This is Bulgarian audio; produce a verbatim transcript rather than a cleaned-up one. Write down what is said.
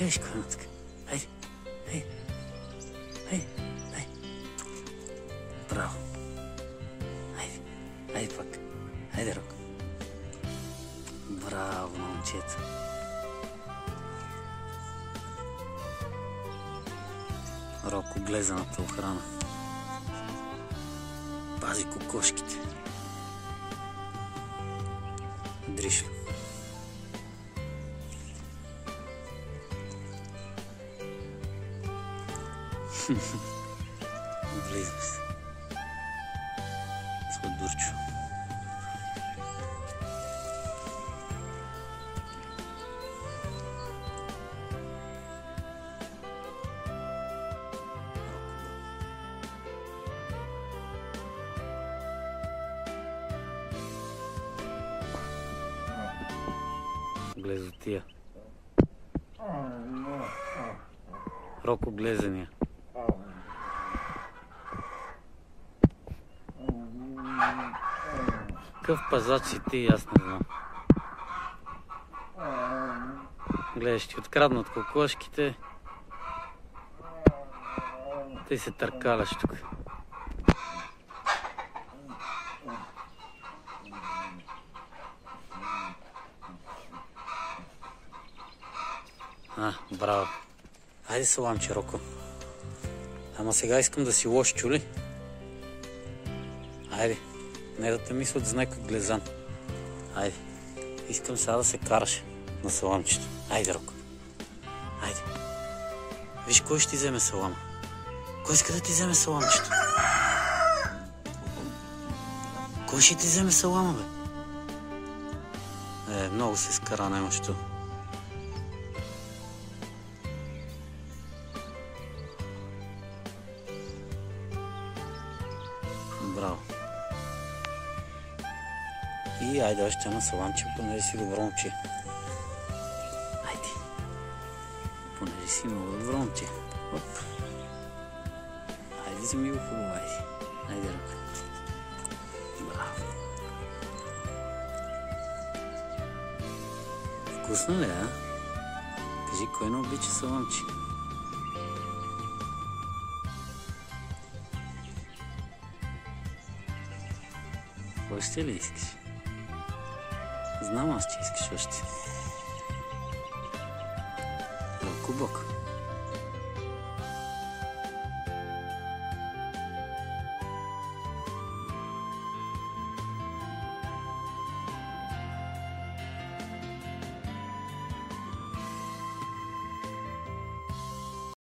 гледаш конатка? Хайде, хайде, хайде, хайде. Браво. Хайде, хайде пак. Хайде, Роко. Браво, момчето. Роко глезената охрана. Пази кокошките. Дришлю. Влизам се. Сладурчо. Глезотия. Роко глезения. Какъв пазач си ти, аз не знам. Гледаш, ти откраднат кокошките. Ти се търкаляш тук. А, браво. Хайде саламче, Роко. Ама сега искам да си лош, чули? Хайде. Не да те мислят за някой глезан. Хайде. Искам сега да се караш на саламчето. Хайде, Роко. Хайде. Виж кой ще ти вземе салама. Кой иска да ти вземе саламчето? Кой ще ти вземе салама, бе? Е, много се скара немощето. Браво. И айде още на саламче, понеже си добро момче. Айде. Понеже си много добро момче. Оп. Айде си ми го хубаво, айде. Айде, Роко. Браво. Вкусно ли, а? Кажи, кой не обича саламче? Още ли искаш? Знам аз, че искаш още. Рокобок.